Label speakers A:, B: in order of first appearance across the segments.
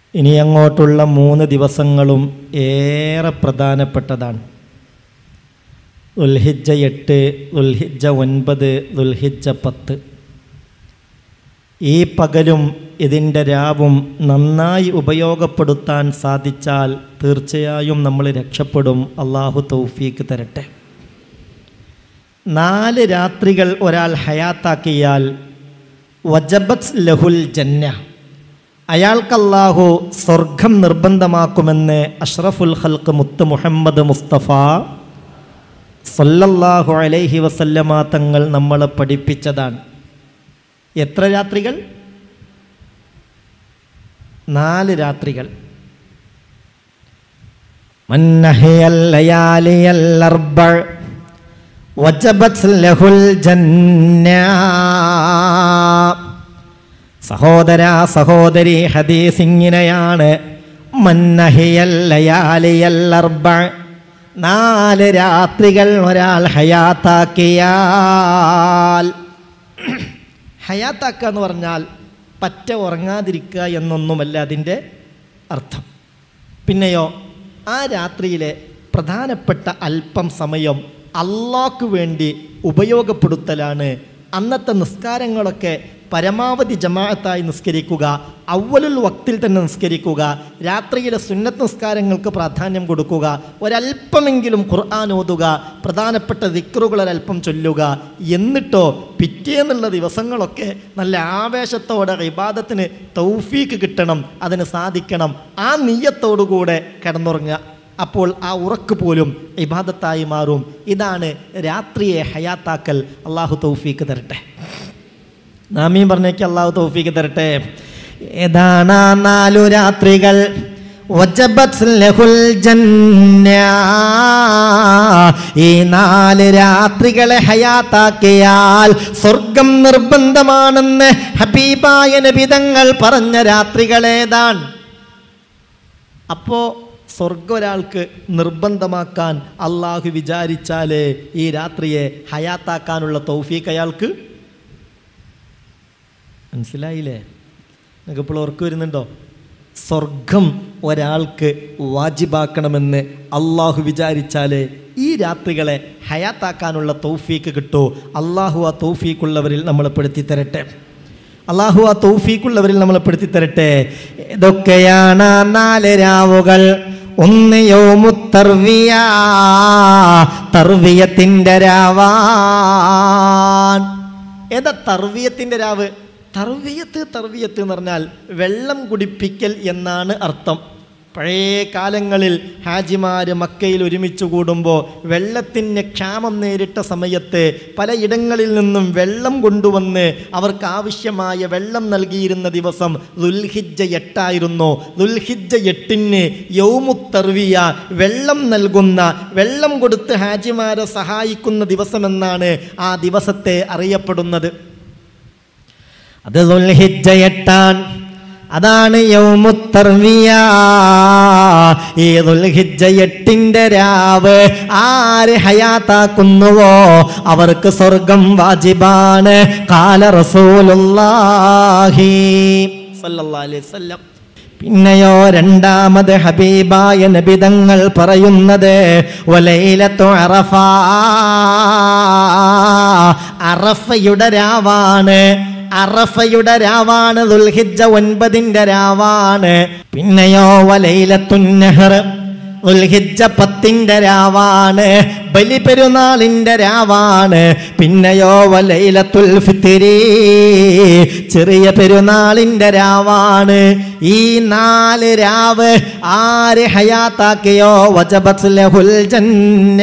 A: ഇനി അങ്ങോട്ടുള്ള 3 ദിവസങ്ങളും ഏറെ പ്രധാനപ്പെട്ടതാണ്. ദുൽഹിജ്ജ 8, ദുൽഹിജ്ജ 9, ദുൽഹിജ്ജ 10. ഈ പകലും ഇതിൻ്റെ രാവും നന്നായി ഉപയോഗപ്പെടുത്താൻ സാധിച്ചാൽ തീർച്ചയായും നമ്മൾ രക്ഷപ്പെടും. അള്ളാഹു തൗഫീക്ക് തരട്ടെ. 4 രാത്രികൾ ഒരാൾ ഹയാത്താക്കിയാൽ വജബത് ലഹുൽ ജന്ന, അയാൾക്ക് അല്ലാഹു സ്വർഗം നിർബന്ധമാക്കുമെന്ന് അഷ്റഫുൽ ഖൽഖ് മുത്ത് മുഹമ്മദ് മുസ്തഫ സല്ലല്ലാഹു അലൈഹി വസല്ലമ തങ്ങൾ നമ്മളെ പഠിപ്പിച്ചതാണ്. എത്ര രാത്രികൾ? 4 രാത്രികൾ. മന്നഹിയൽ ലയാലിയൽ അർബഅ വജബത് ലഹുൽ ജന്ന. സഹോദര സഹോദരി, ഹദീസ് ഇങ്ങനെയാണ്: മന്നഹിയൽ ലയാലിയൽ അർബഅ, 4 രാത്രികൾ ഒരാൾ ഹയാത്താക്കിയാൽ. ഹയാത്താക്കുക എന്ന് പറഞ്ഞാൽ പറ്റ ഉറങ്ങാതിരിക്കുക എന്നൊന്നുമല്ല അതിൻ്റെ അർത്ഥം. പിന്നെയോ ആ രാത്രിയിലെ പ്രധാനപ്പെട്ട അല്പം സമയം അള്ളാഹ്ക്ക് വേണ്ടി ഉപയോഗപ്പെടുത്തലാണ്. അന്നത്തെ നിസ്കാരങ്ങളൊക്കെ പരമാവധി ജമാഅത്തായി നിസ്കരിക്കുക, അവ്വലുൽ വക്തിൽ തന്നെ നിസ്കരിക്കുക, രാത്രിയിലെ സുന്നത്ത് നിസ്കാരങ്ങൾക്ക് പ്രാധാന്യം കൊടുക്കുക, ഒരല്പമെങ്കിലും ഖുർആൻ ഓതുക, പ്രധാനപ്പെട്ട ദിക്റുകൾ ഒരല്പം ചൊല്ലുക. എന്നിട്ടോ പിറ്റേന്നുള്ള ദിവസങ്ങളൊക്കെ നല്ല ആവേശത്തോടെ ഇബാദത്തിന് തൗഫീക്ക് കിട്ടണം, അതിന് സാധിക്കണം. ആ നിയ്യത്തോടുകൂടെ കിടന്നുറങ്ങുക. അപ്പോൾ ആ ഉറക്ക് പോലും ഇബാദത്തായി മാറും. ഇതാണ് രാത്രിയെ ഹയാത്താക്കൽ. അള്ളാഹു തൗഫീക്ക് തരട്ടെ. നാമീൻ പറഞ്ഞേക്ക് അള്ളാഹു തൗഫീക്ക് തരട്ടെ. ഏതാണ് 4 രാത്രികൾ? വജബത് ലഹുൽ ജന്ന. ഈ 4 രാത്രികളെ ഹയാത്താക്കിയാൽ സ്വർഗം നിർബന്ധമാണെന്ന് ഹബീബായ നബി തങ്ങൾ പറഞ്ഞ രാത്രികളേതാണ്? അപ്പോൾ സ്വർഗം ഒരാൾക്ക് നിർബന്ധമാക്കാൻ അള്ളാഹു വിചാരിച്ചാൽ ഈ രാത്രിയെ ഹയാത്താക്കാനുള്ള തൗഫീക്ക് അയാൾക്ക്. മനസ്സിലായില്ലേ? നിങ്ങൾക്ക് ഇപ്പോൾ ഓർക്ക് വരുന്നുണ്ടോ? സ്വർഗം ഒരാൾക്ക് വാജിബാക്കണമെന്ന് അള്ളാഹു വിചാരിച്ചാൽ ഈ രാത്രികളെ ഹയാത്താക്കാനുള്ള തൗഫീക്ക് കിട്ടൂ. അള്ളാഹു ആ തൗഫീക്കുള്ളവരിൽ നമ്മളെ പെടുത്തി തരട്ടെ. അള്ളാഹു ആ തൗഫീക്കുള്ളവരിൽ നമ്മളെ പെടുത്തി തരട്ടെ. ഇതൊക്കെയാണ് 4 രാവുകൾ. 1 യൗമുത് തർവിയ, തർവിയത്തിൻ്റെ രാവാൻ. ഏതാ തർവിയത്തിൻ്റെ രാവ്? തർവിയത്ത് എന്ന് പറഞ്ഞാൽ വെള്ളം കുടിപ്പിക്കൽ എന്നാണ് അർത്ഥം. പഴയ കാലങ്ങളിൽ ഹാജിമാർ മക്കയിൽ ഒരുമിച്ച് കൂടുമ്പോൾ വെള്ളത്തിന് ക്ഷാമം നേരിട്ട സമയത്ത് പലയിടങ്ങളിൽ നിന്നും വെള്ളം കൊണ്ടുവന്ന് അവർക്ക് ആവശ്യമായ വെള്ളം നൽകിയിരുന്ന ദിവസം ദുൽഹിജ്ജ 8 ആയിരുന്നു. ദുൽഹിജ്ജ 8-ന് യൗമുത് തർവിയ, വെള്ളം നൽകുന്ന, വെള്ളം കൊടുത്ത് ഹാജിമാരെ സഹായിക്കുന്ന ദിവസമെന്നാണ് ആ ദിവസത്തെ അറിയപ്പെടുന്നത്. അത് ദുൽഹിജ്ജ 8. അതാണ് യൗമുത് തർവിയ. ഈ ദുൽഹിജ്ജ 8-ന്റെ രാവ് ആര് ഹയാത്താക്കുന്നുവോ അവർക്ക് സ്വർഗം വാജിബാണ്. ഖാല റസൂലുള്ളാഹി സ്വല്ലല്ലാഹു അലൈഹി വസല്ലം. പിന്നെയോ രണ്ടാമത് ഹബീബായ നബി തങ്ങൾ പറയുന്നത് വലൈലത്തു അറഫ, അറഫയുടെ രാവാണ്. അറഫയുടെ രാവാണ്. ദുൽഹിജ്ജ 9-ന്റെ രാവാണ്. പിന്നെയോ വലൈലത്തുൻ നഹർ, ദുൽഹിജ്ജ 10-ന്റെ രാവാണ്. ബലിപെരുന്നാളിൻ്റെ രാവാണ്. പിന്നെയോ വലൈലത്തുൽ ഫിത്രി, ചെറിയ പെരുന്നാളിൻ്റെ രാവാണ്. ഈ 4 രാവ് ആര് ഹയാത്താക്കിയോ വജബത് ലഹുൽ ജന്ന,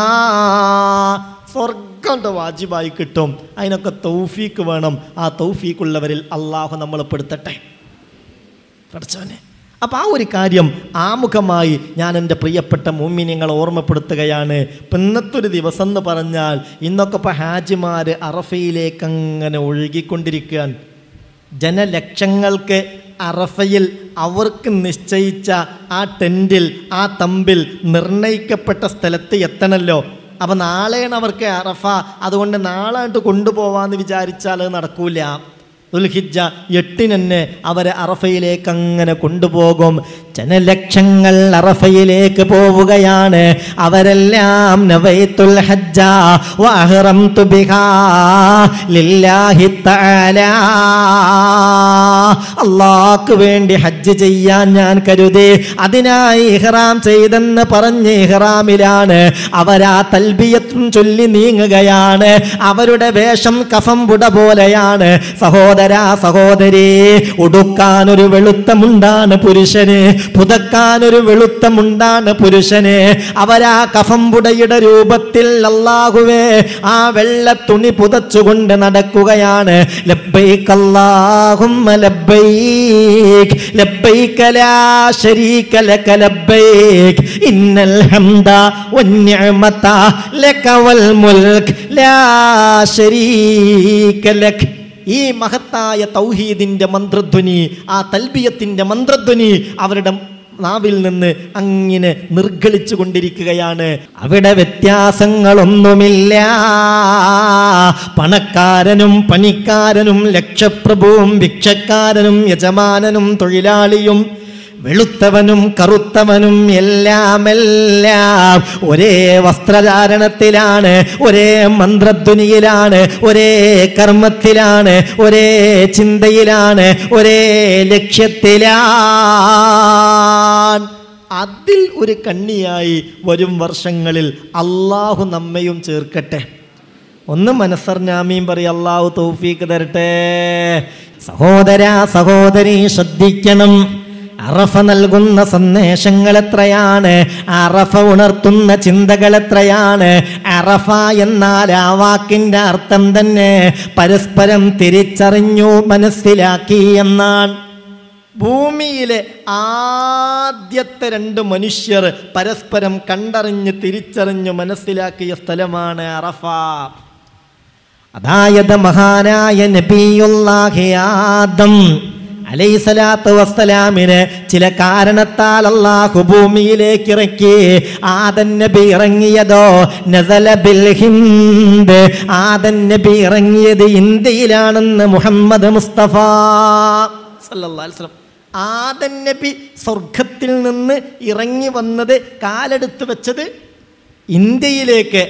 A: സ്വർഗം വാജിബായി കിട്ടും. അതിനൊക്കെ തൗഫീക്ക് വേണം. ആ തൗഫീക്കുള്ളവരിൽ അള്ളാഹു നമ്മളെ പെടുത്തട്ടെ പഠിച്ചവനെ. അപ്പം ആ ഒരു കാര്യം ആമുഖമായി ഞാൻ എൻ്റെ പ്രിയപ്പെട്ട മുഅ്മിനീങ്ങളെ ഓർമ്മപ്പെടുത്തുകയാണ്. ഇന്നത്തൊരു ദിവസം എന്ന് പറഞ്ഞാൽ ഇന്നൊക്കെ ഇപ്പോൾ ഹാജിമാർ അറഫയിലേക്ക് അങ്ങനെ ഒഴുകിക്കൊണ്ടിരിക്കുകയാണ്. ജനലക്ഷങ്ങൾക്ക് അറഫയിൽ അവർക്ക് നിശ്ചയിച്ച ആ ടെൻറ്റിൽ, ആ തമ്പിൽ നിർണയിക്കപ്പെട്ട സ്ഥലത്ത് എത്തണമല്ലോ. അപ്പം നാളെയാണ് അവർക്ക് അറഫ, അതുകൊണ്ട് നാളായിട്ട് കൊണ്ടുപോകാമെന്ന് വിചാരിച്ചാൽ അത് നടക്കൂല. ദുൽഹിജ്ജ 8-ന് തന്നെ അവരെ അറഫയിലേക്ക് അങ്ങനെ കൊണ്ടുപോകും. ജനലക്ഷങ്ങൾ അറഫയിലേക്ക് പോവുകയാണ്. അവരെല്ലാം നവൈത്തുൽ ഹജ്ജ വഅഹ്റംതു ബിഹാ ലില്ലാഹി തആല, അല്ലാഹുവിന് വേണ്ടി ഹജ്ജ് ചെയ്യാൻ ഞാൻ കരുതി, അതിനായി ഇഹ്റാം ചെയ്തെന്ന് പറഞ്ഞ് ഇഹ്റാമിലാണ് അവരാ തൽബിയത്തും ചൊല്ലി നീങ്ങുകയാണ്. അവരുടെ വേഷം കഫം പുട പോലെയാണ്. സഹോദരാ സഹോദരി, ഉടുക്കാനൊരു വെളുത്ത മുണ്ടാണ് പുരുഷന്, പുതക്കാനൊരു വെളുത്ത മുണ്ടാണ് പുരുഷന്. അവരാ കഫംപുടയുടെ രൂപത്തിൽ അല്ലാഹുവേ ആ വെള്ള തുണി പുതച്ചുകൊണ്ട് നടക്കുകയാണ്. ലബ്ബൈക് അല്ലാഹുമ്മ ലബ്ബൈക് ലബ്ബൈക ലാ ശരീക ലക ലബ്ബൈക് ഇന്നൽ ഹംദ വന്നിഅമത ലക വൽ മുൽക് ലാ ശരീക ലക. ഈ മഹത്തായ തൗഹീദിന്റെ മന്ത്രധ്വനി, ആ തൽബിയത്തിന്റെ മന്ത്രധ്വനി അവരുടെ നാവിൽ നിന്ന് അങ്ങനെ നിർഗളിച്ചു കൊണ്ടിരിക്കുകയാണ്. അവിടെ വ്യത്യാസങ്ങളൊന്നുമില്ല. പണക്കാരനും പണിക്കാരനും, ലക്ഷപ്രഭുവും ഭിക്ഷക്കാരനും, യജമാനനും തൊഴിലാളിയും, വെളുത്തവനും കറുത്തവനും എല്ലാം ഒരേ വസ്ത്രധാരണത്തിലാണ്, ഒരേ മന്ത്രധ്വനിയിലാണ്, ഒരേ കർമ്മത്തിലാണ്, ഒരേ ചിന്തയിലാണ്, ഒരേ ലക്ഷ്യത്തിലാണ്. അതിൽ ഒരു കണ്ണിയായി വരും വർഷങ്ങളിൽ അള്ളാഹു നമ്മയും ചേർക്കട്ടെ. ഒന്ന് മനസ്സറിഞ്ഞാമീൻ പറയും, അള്ളാഹു തൗഫീക്ക് തരട്ടെ. സഹോദരാ സഹോദരി, ശ്രദ്ധിക്കണം. അറഫ നൽകുന്ന സന്ദേശങ്ങൾ എത്രയാണ്, അറഫ ഉണർത്തുന്ന ചിന്തകൾ എത്രയാണ്. അറഫ എന്നാൽ ആ വാക്കിൻ്റെ അർത്ഥം തന്നെ പരസ്പരം തിരിച്ചറിഞ്ഞു മനസ്സിലാക്കി എന്നാണ്. ഭൂമിയിലെ ആദ്യത്തെ 2 മനുഷ്യർ പരസ്പരം കണ്ടറിഞ്ഞ് തിരിച്ചറിഞ്ഞു മനസ്സിലാക്കിയ സ്ഥലമാണ് അറഫ. അതായത് മഹാനായ നബിയുല്ലാഹി ആദം അലൈഹിസ്സലാത്തു വസ്സലാമിനെ ചില കാരണത്താൽ അല്ലാഹു ഭൂമിയിലേക്ക് ഇറക്കി. ആദം നബി ഇറങ്ങിയതോ നസല ബിൽ ഹിന്ദ്, ആദം നബി ഇറങ്ങിയത് ഇന്ത്യയിലാണെന്ന് മുഹമ്മദ് മുസ്തഫ സല്ലല്ലാഹു അലൈഹി വസല്ലം. ആദം നബി സ്വർഗത്തിൽ നിന്ന് ഇറങ്ങി വന്നത്, കാലെടുത്ത് വെച്ചത് ഇന്ത്യയിലേക്ക്.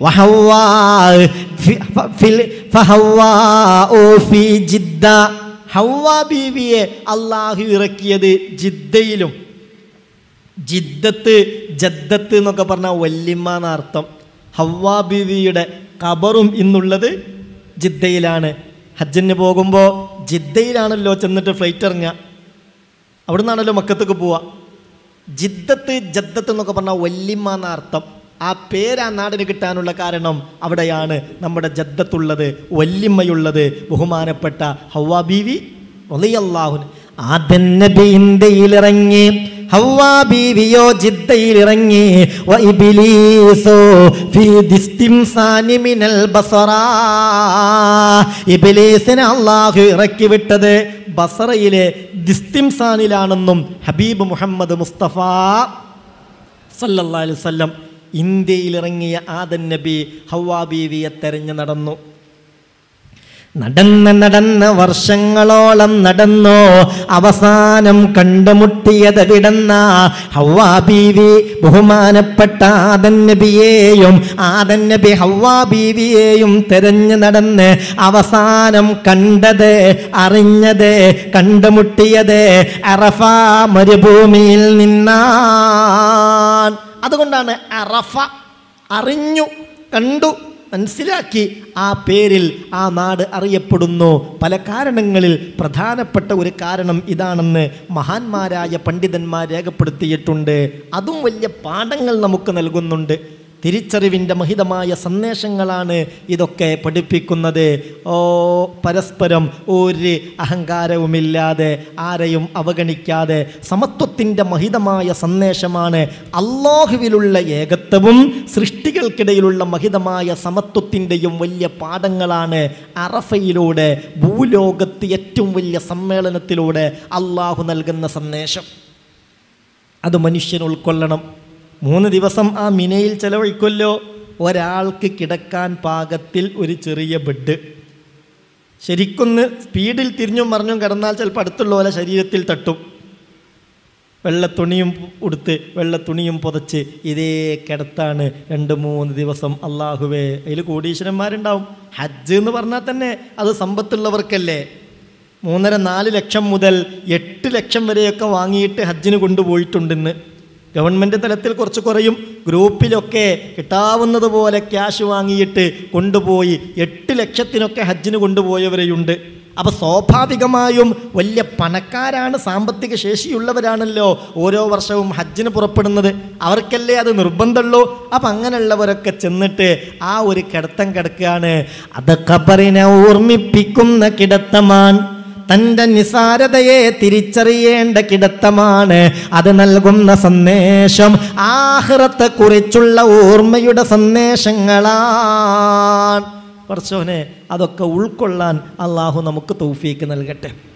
A: ഹവ്വാ ബീവിയെ അള്ളാഹു ഇറക്കിയത് ജിദ്ദയിലും. ജിദ്ദത്ത് ജദ്ദത്ത് എന്നൊക്കെ പറഞ്ഞാൽ വല്യമ്മ എന്നർത്ഥം. ഹവ്വാ ബീവിയുടെ ഖബറും ഇന്നുള്ളത് ജിദ്ദയിലാണ്. ഹജ്ജിന് പോകുമ്പോൾ ജിദ്ദയിലാണല്ലോ ചെന്നിട്ട് ഫ്ലൈറ്റ് ഇറങ്ങുക, അവിടെ നിന്നാണല്ലോ മക്കത്തേക്ക് പോവുക. ജിദ്ദത്ത് ജദ്ദത്ത് എന്നൊക്കെ പറഞ്ഞാൽ വല്യമ്മ എന്നർത്ഥം. ആ പേര് ആ നാടിന് കിട്ടാനുള്ള കാരണം അവിടെയാണ് നമ്മുടെ ജദ്ദത്തുള്ളത്, വല്യമ്മയുള്ളത്. ബഹുമാനപ്പെട്ട ഹവ്വാ ബീവി റളിയല്ലാഹു അൻഹ. ആദം നബി ഇന്ത്യയിലിറങ്ങി, ഹവ്വാ ബീവിയോ ജിദ്ദയിലിറങ്ങി. വ ഇബ്ലീസോ ഫീ ദിസ്തിംസാനി മിനൽ ബസറ, ഇബ്ലീസിനെ അല്ലാഹു ഇറക്കി വിട്ടത് ബസറയിലെ ദിസ്തിംസാനിലാണെന്നും ഹബീബ് മുഹമ്മദ് മുസ്തഫ സല്ലല്ലാഹു അലൈഹി വസല്ലം. ഇന്ത്യയിലിറങ്ങിയ ആദം നബി ഹവ്വാ ബീവിയെ തെരഞ്ഞു നടന്നു. നടന്ന് വർഷങ്ങളോളം നടന്നു. അവസാനം കണ്ടുമുട്ടിയതെവിടെന്ന ഹവ്വാ ബീവി ബഹുമാനപ്പെട്ട ആദം നബിയെയും ആദം നബി ഹവ്വാ ബീവിയെയും തെരഞ്ഞു നടന്ന് അവസാനം കണ്ടത്, അറിഞ്ഞത്, കണ്ടുമുട്ടിയത് അറഫ മരുഭൂമിയിൽ നിന്നാണ്. അതുകൊണ്ടാണ് അറഫ, അറിഞ്ഞു, കണ്ടു, മനസ്സിലാക്കി ആ പേരിൽ ആ നാട് അറിയപ്പെടുന്നു. പല കാരണങ്ങളിൽ പ്രധാനപ്പെട്ട ഒരു കാരണം ഇതാണെന്ന് മഹാന്മാരായ പണ്ഡിതന്മാർ രേഖപ്പെടുത്തിയിട്ടുണ്ട്. അതും വലിയ പാഠങ്ങൾ നമുക്ക് നൽകുന്നുണ്ട്. തിരിച്ചറിവിൻ്റെ മഹിതമായ സന്ദേശങ്ങളാണ് ഇതൊക്കെ പഠിപ്പിക്കുന്നത്. പരസ്പരം ഒരു അഹങ്കാരവുമില്ലാതെ, ആരെയും അവഗണിക്കാതെ സമത്വത്തിൻ്റെ മഹിതമായ സന്ദേശമാണ്. അല്ലാഹുവിലുള്ള ഏകത്വവും സൃഷ്ടികൾക്കിടയിലുള്ള മഹിതമായ സമത്വത്തിൻ്റെയും വലിയ പാഠങ്ങളാണ് അറഫയിലൂടെ, ഭൂലോകത്ത് ഏറ്റവും വലിയ സമ്മേളനത്തിലൂടെ അല്ലാഹു നൽകുന്ന സന്ദേശം. അത് മനുഷ്യൻ ഉൾക്കൊള്ളണം. 3 ദിവസം ആ മിനയിൽ ചെലവഴിക്കുമല്ലോ. ഒരാൾക്ക് കിടക്കാൻ പാകത്തിൽ ഒരു ചെറിയ ബെഡ്, ശരിക്കൊന്ന് സ്പീഡിൽ തിരിഞ്ഞും മറിഞ്ഞും കിടന്നാൽ ചിലപ്പോൾ അടുത്തുള്ള പോലെ ശരീരത്തിൽ തട്ടും. വെള്ളത്തുണിയും ഉടുത്ത് വെള്ളത്തുണിയും പുതച്ച് ഇതേ കിടത്താണ് 2-3 ദിവസം. അള്ളാഹുവേ, അതിൽ കോടീശ്വരന്മാരുണ്ടാവും. ഹജ്ജ് എന്ന് പറഞ്ഞാൽ തന്നെ അത് സമ്പത്തുള്ളവർക്കല്ലേ. 3.5-4 ലക്ഷം മുതൽ 8 ലക്ഷം വരെയൊക്കെ വാങ്ങിയിട്ട് ഹജ്ജിന് കൊണ്ടുപോയിട്ടുണ്ടെന്ന്. ഗവൺമെൻറ് തലത്തിൽ കുറച്ച് കുറയും, ഗ്രൂപ്പിലൊക്കെ കിട്ടാവുന്നത് പോലെ ക്യാഷ് വാങ്ങിയിട്ട് കൊണ്ടുപോയി 8 ലക്ഷത്തിനൊക്കെ ഹജ്ജിന് കൊണ്ടുപോയവരെയുണ്ട്. അപ്പോൾ സ്വാഭാവികമായും വലിയ പണക്കാരാണ്, സാമ്പത്തിക ശേഷിയുള്ളവരാണല്ലോ ഓരോ വർഷവും ഹജ്ജിന് പുറപ്പെടുന്നത്. അവർക്കല്ലേ അത് നിർബന്ധമുള്ളൂ. അപ്പം അങ്ങനെയുള്ളവരൊക്കെ ചെന്നിട്ട് ആ ഒരു കിടത്തം കിടക്കുകയാണ്. അത് ഖബറിനെ ഓർമ്മിപ്പിക്കുന്ന കിടത്തമാണ്. തൻ്റെ നിസാരതയെ തിരിച്ചറിയേണ്ട കിടത്തമാണ്. അത് നൽകുന്ന സന്ദേശം ആഖിറത്തെ കുറിച്ചുള്ള ഓർമ്മയുടെ സന്ദേശങ്ങളാണ്. പടച്ചോനെ, അതൊക്കെ ഉൾക്കൊള്ളാൻ അള്ളാഹു നമുക്ക് തൗഫീക്ക് നൽകട്ടെ.